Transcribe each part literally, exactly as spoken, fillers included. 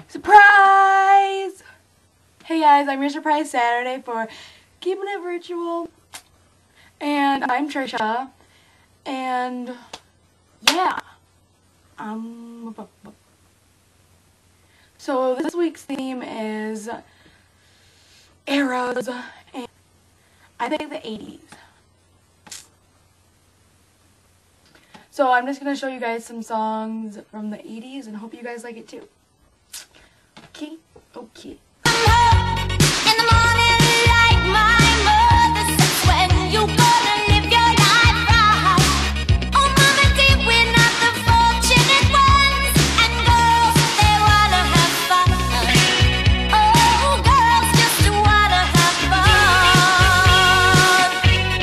Surprise! Hey guys, I'm your surprise Saturday for keeping it virtual. And I'm Trisha. And yeah. Um So this week's theme is eras, and I think the eighties. So I'm just going to show you guys some songs from the eighties and hope you guys like it too. Okay? Okay. In the morning, like my mother says, when you gonna live your life right? Oh, mama, dear, we're not the fortunate ones, and girls, they wanna have fun. Oh, girls just wanna have fun.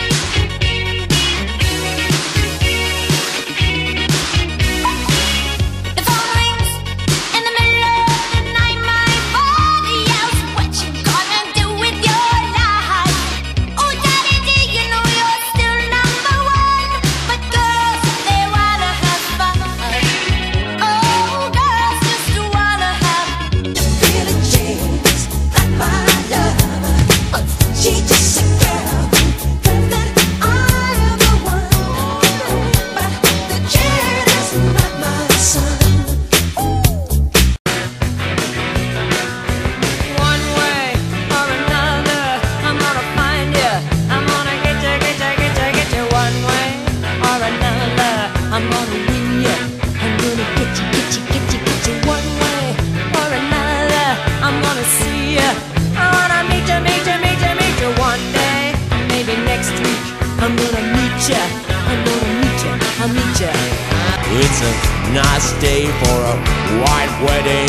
The phone rings in the middle of the night, my body yells, what you gonna do with your life? Oh, daddy, do you know you're still number one? But girls, they wanna have fun. Oh, girls just wanna have feel a chance, like my love. She just a girl who that I am the one, but the kid is not my son. One way or another, I'm gonna find you. I'm gonna get you, get you, get you, get you. One way or another, I'm gonna win you. I'm gonna get you, get you, get you, get you. One way or another, I'm gonna see you. I wanna meet you, meet you, meet you, meet you. One day, maybe next week, I'm gonna meet you. I'm gonna meet you, I'll meet you. It's a nice day for a white wedding.